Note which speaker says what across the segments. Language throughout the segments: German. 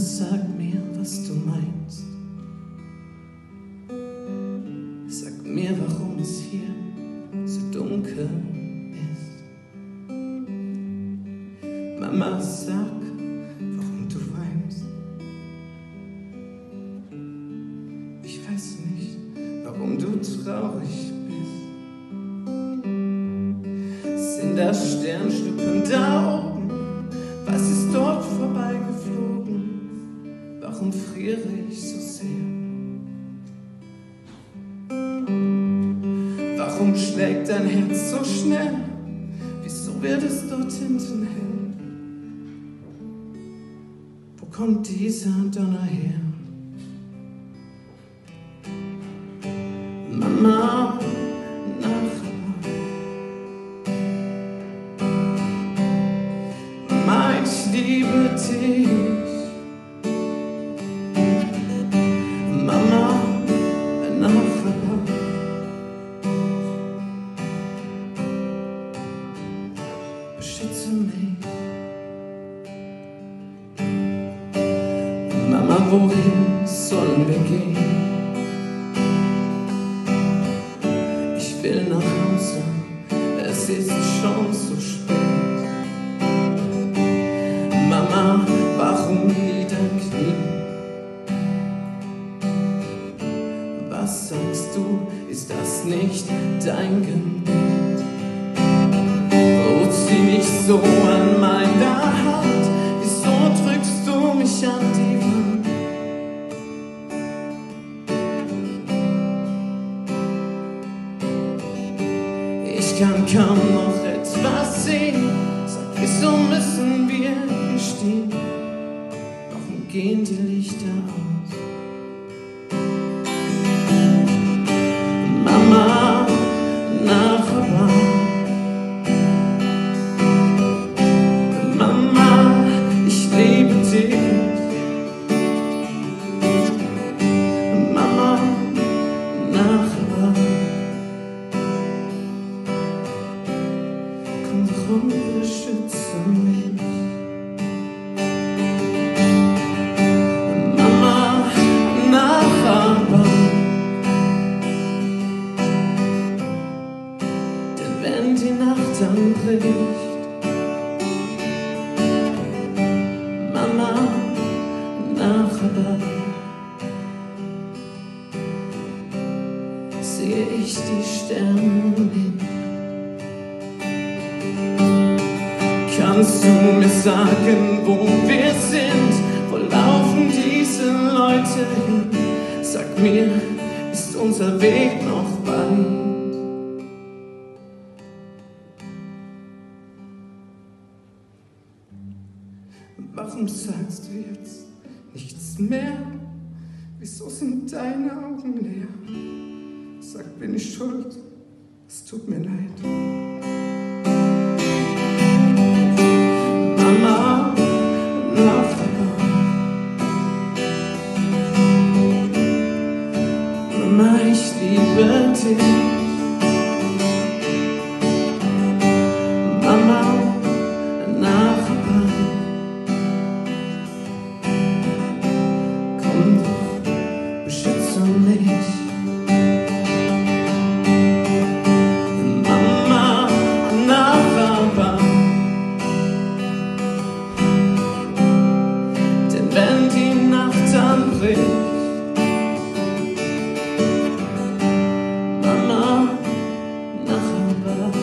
Speaker 1: sag mir, was du meinst. Sag mir, warum es hier so dunkel ist. Mama, sag, warum du weinst. Ich weiß nicht, warum du traurig bist. Sind das Sternschnuppen da oben? Was ist dort vorbeigeflogen? Warum friere ich so sehr? Warum schlägt dein Herz so schnell? Wieso wird es dort hinten hell? Wo kommt dieser Donner her? Mama, Mama, ich liebe dich. Mama, beschütze mich. Mama, wohin sollen wir gehen? Ich will nach Hause, es ist schon so spät. Mama, warum niederknien? Was sagst du, ist das nicht dein Gebet? Oh, zieh mich so an meiner Hand, wieso drückst du mich an die Wand? Ich kann kaum noch etwas sehen, sag, wieso müssen wir hier stehen? Warum gehen die Lichter aus? Mama, Nachbar. Mama, ich liebe dich. Mama, Nachbar. Komm doch und beschütze mich. Mama, Nachbar. Wenn die Nacht anbricht, Mama, Nachbar, sehe ich die Sterne hin. Kannst du mir sagen, wo wir sind? Wo laufen diese Leute hin? Sag mir, ist unser Weg noch weit? Warum sagst du jetzt nichts mehr? Wieso sind deine Augen leer? Sag, bin ich schuld? Es tut mir leid. Mama, Nachbar. Mama, ich liebe dich. Mama, Nachbar. Beschütze mich. Mama, Nachbar. Denn wenn die Nacht anbricht, Mama, Nachbar,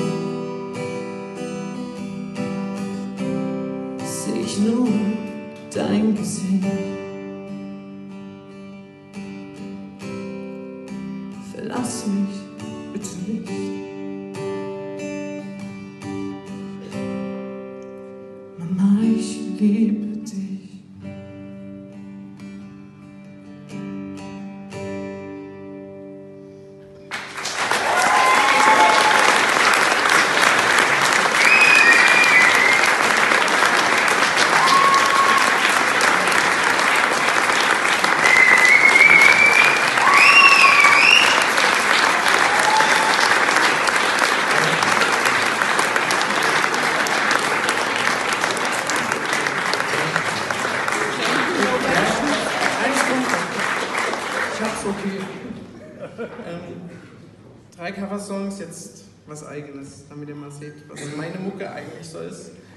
Speaker 1: seh ich nur dein Gesicht. Verlass mich bitte nicht. Mama, ich liebe dich.
Speaker 2: Coverparts, okay. 3 Coversongs, jetzt was Eigenes, damit ihr mal seht, was meine Mucke eigentlich so ist.